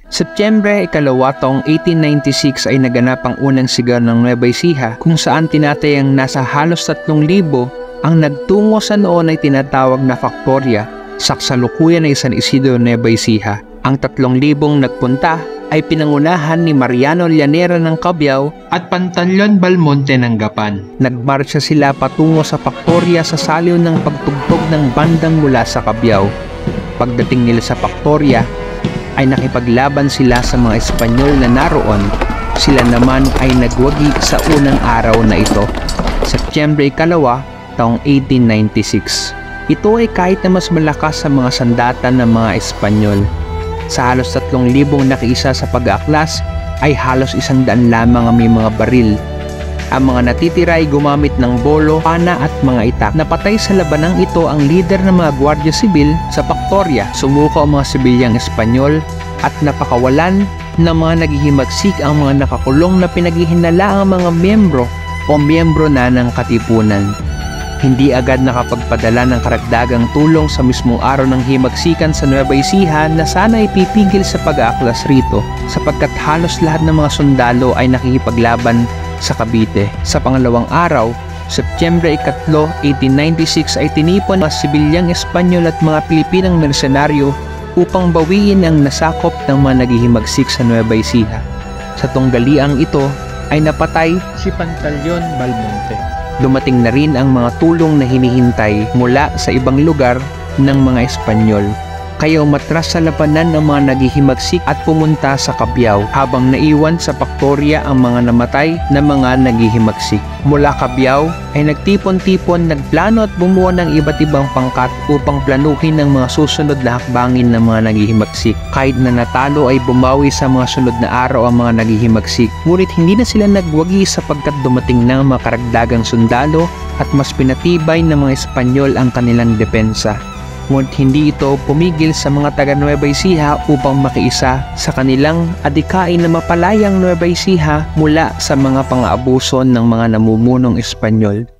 Setyembre 2 taong 1896 ay naganap ang unang sigaw ng Nueva Ecija kung saan tinatayang nasa halos 3,000 ang nagtungo sa noon ay tinatawag na Faktorya sa kasalukuyan ng San Isidro, Nueva Ecija. Ang 3,000 nagpunta ay pinangunahan ni Mariano Llanera ng Cabiao at Pantaleon Balmonte ng Gapan. Nagmarsya sila patungo sa Faktorya sa saliw ng pagtugtog ng bandang mula sa Cabiao. Pagdating nila sa Faktorya, ay nakipaglaban sila sa mga Espanyol na naroon. Sila naman ay nagwagi sa unang araw na ito, Setyembre 2 taong 1896. Ito ay kahit na mas malakas sa mga sandata ng mga Espanyol. Sa halos 3,000 nakiisa sa pag-aaklas ay halos 100 lamang ang may mga baril. Ang mga natitira ay gumamit ng bolo, pana at mga itak. Napatay sa labanang ito ang lider ng mga Gwardiya Sibil sa Faktorya. Sumuko ang mga sibilyang Espanyol at napakawalan ng mga naghihimagsik ang mga nakakulong na pinaghihinala ang mga miyembro na ng katipunan. Hindi agad nakapagpadala ng karagdagang tulong sa mismong araw ng himagsikan sa Nueva Ecija na sana ipipigil sa pag-aaklas rito sapagkat halos lahat ng mga sundalo ay nakikipaglaban sa Cavite. Sa pangalawang araw, Setyembre 3, 1896 ay tinipon mga sibilyang Espanyol at mga Pilipinang mersenaryo upang bawiin ang nasakop ng mga naghihimagsik sa Nueva Ecija. Sa tunggaliang ito ay napatay si Pantaleon Balmonte. Dumating na rin ang mga tulong na hinihintay mula sa ibang lugar ng mga Espanyol. Kaya umatras sa labanan ng mga naghihimagsik at pumunta sa Cabiao habang naiwan sa Faktorya ang mga namatay na mga naghihimagsik. Mula Cabiao ay nagtipon-tipon, nagplano at bumuo ng iba't ibang pangkat upang planuhin ang mga susunod na hakbangin ng mga naghihimagsik. Kahit na natalo ay bumawi sa mga sunod na araw ang mga naghihimagsik. Ngunit hindi na sila nagwagi sapagkat dumating na ang mga karagdagang sundalo at mas pinatibay ng mga Espanyol ang kanilang depensa. Ngunit hindi ito pumigil sa mga taga Nueva Ecija upang makiisa sa kanilang adikain na mapalayang Nueva Ecija mula sa mga pang-aabuso ng mga namumunong Espanyol.